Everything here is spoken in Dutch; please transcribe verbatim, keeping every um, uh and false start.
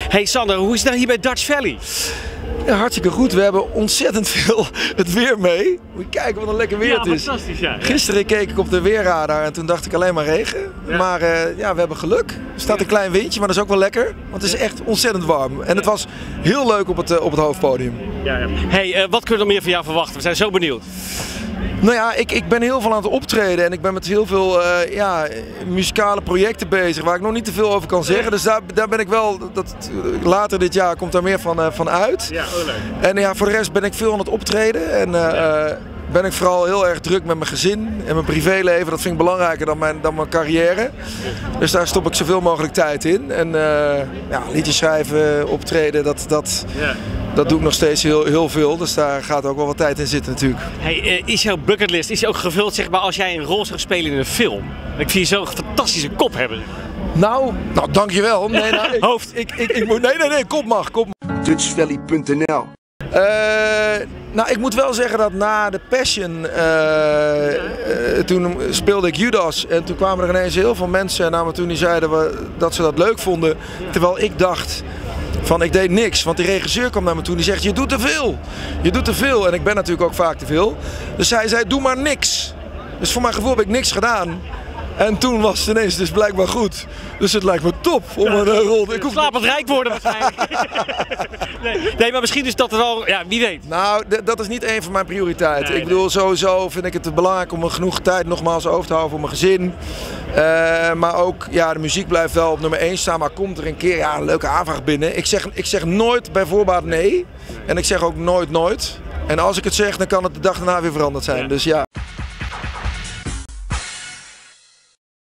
Hey Sander, hoe is het nou hier bij Dutch Valley? Ja, hartstikke goed. We hebben ontzettend veel het weer mee. Moet je kijken wat een lekker weer Ja, het is. fantastisch, ja. Gisteren keek ik op de weerradar en toen dacht ik alleen maar regen. Ja. Maar uh, ja, we hebben geluk. Er staat een klein windje, maar dat is ook wel lekker. Want het is echt ontzettend warm. En het was heel leuk op het, uh, op het hoofdpodium. Ja, ja. Hey, uh, wat kunnen we nog meer van jou verwachten? We zijn zo benieuwd. Nou ja, ik, ik ben heel veel aan het optreden en ik ben met heel veel uh, ja, muzikale projecten bezig waar ik nog niet te veel over kan zeggen. Dus daar, daar ben ik wel, dat, later dit jaar komt daar meer van, uh, van uit. Ja, oh leuk. En ja, voor de rest ben ik veel aan het optreden en uh, uh, ben ik vooral heel erg druk met mijn gezin en mijn privéleven. Dat vind ik belangrijker dan mijn, dan mijn carrière. Dus daar stop ik zoveel mogelijk tijd in. En uh, ja, liedjes schrijven, optreden, dat... dat Ja. Dat doe ik nog steeds heel, heel veel, dus daar gaat ook wel wat tijd in zitten natuurlijk. Hey, uh, is jouw bucketlist is die ook gevuld zeg maar, als jij een rol zou spelen in een film? Ik vind je zo'n fantastische kop hebben. Nou, nou dankjewel. Nee, nou, ik, Hoofd. Ik, ik, ik moet, nee, nee, nee, kop mag, kop mag. Dutch Valley punt n l Uh, nou, ik moet wel zeggen dat na de Passion, uh, uh, toen speelde ik Judas en toen kwamen er ineens heel veel mensen naar me toe die zeiden we, dat ze dat leuk vonden. Terwijl ik dacht van ik deed niks, want die regisseur kwam naar me toe en die zegt je doet te veel. Je doet te veel en ik ben natuurlijk ook vaak te veel. Dus hij zei doe maar niks. Dus voor mijn gevoel heb ik niks gedaan. En toen was het ineens dus blijkbaar goed. Dus het lijkt me top om een uh, rol... Ik slapend rijk worden waarschijnlijk. nee, nee, maar misschien is dat er wel... Ja, wie weet. Nou, dat is niet een van mijn prioriteiten. Nee, ik bedoel, nee. sowieso vind ik het belangrijk om genoeg tijd nogmaals over te houden voor mijn gezin. Uh, maar ook, ja, de muziek blijft wel op nummer één staan. Maar komt er een keer ja, een leuke aanvraag binnen. Ik zeg, ik zeg nooit bij voorbaat nee. En ik zeg ook nooit nooit. En als ik het zeg, dan kan het de dag daarna weer veranderd zijn. Ja. Dus ja.